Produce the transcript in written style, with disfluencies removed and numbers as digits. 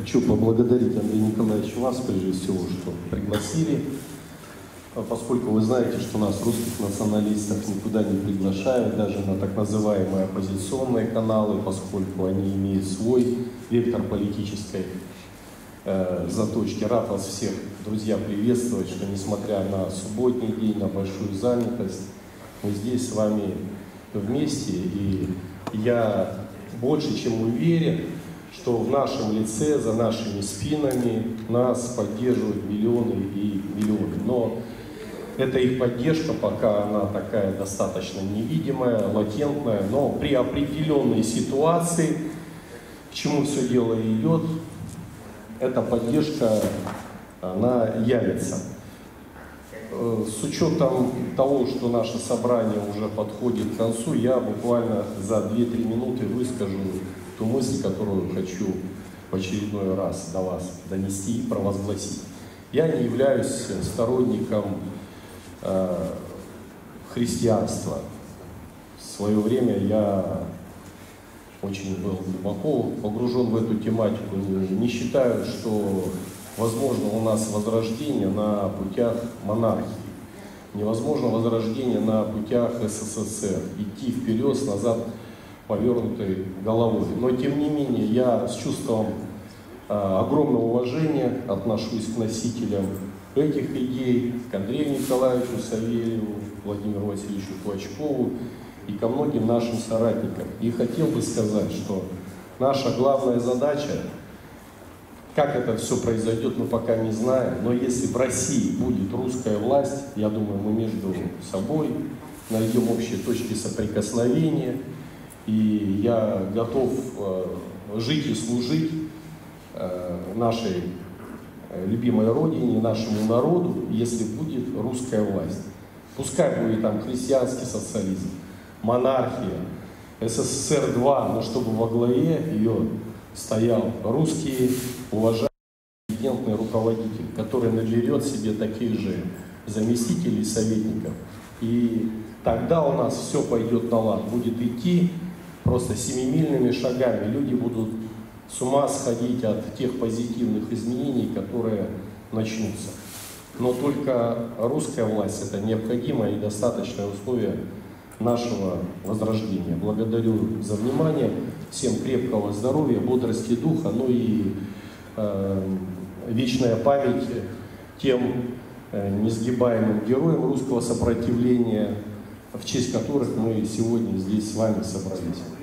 Хочу поблагодарить, Андрей Николаевич, вас, прежде всего, что пригласили, поскольку вы знаете, что нас, русских националистов, никуда не приглашают, даже на так называемые оппозиционные каналы, поскольку они имеют свой вектор политической заточки. Рад вас всех, друзья, приветствовать, что несмотря на субботний день, на большую занятость, мы здесь с вами вместе, и я больше чем уверен, что в нашем лице, за нашими спинами нас поддерживают миллионы и миллионы. Но эта их поддержка пока она такая достаточно невидимая, латентная, но при определенной ситуации, к чему все дело идет, эта поддержка, она явится. С учетом того, что наше собрание уже подходит к концу, я буквально за 2-3 минуты выскажу ту мысль, которую хочу в очередной раз до вас донести и провозгласить. Я не являюсь сторонником христианства. В свое время я очень был глубоко погружен в эту тематику. Не считаю, что возможно у нас возрождение на путях монархии. Невозможно возрождение на путях СССР. Идти вперед, назад повернутой головой. Но тем не менее я с чувством огромного уважения отношусь к носителям этих идей, к Андрею Николаевичу Савельеву, Владимиру Васильевичу Клочкову и ко многим нашим соратникам. И хотел бы сказать, что наша главная задача, как это все произойдет, мы пока не знаем, но если в России будет русская власть, я думаю, мы между собой найдем общие точки соприкосновения, и я готов жить и служить нашей любимой родине, нашему народу, если будет русская власть. Пускай будет там христианский социализм, монархия, СССР-2, но чтобы во главе ее стоял русский, уважаемый, компетентный руководитель, который наберет себе таких же заместителей и советников. И тогда у нас все пойдет на лад, будет идти просто семимильными шагами. Люди будут с ума сходить от тех позитивных изменений, которые начнутся. Но только русская власть – это необходимое и достаточное условие нашего возрождения. Благодарю за внимание, всем крепкого здоровья, бодрости духа, ну и вечная память тем несгибаемым героям русского сопротивления, в честь которых мы сегодня здесь с вами собрались.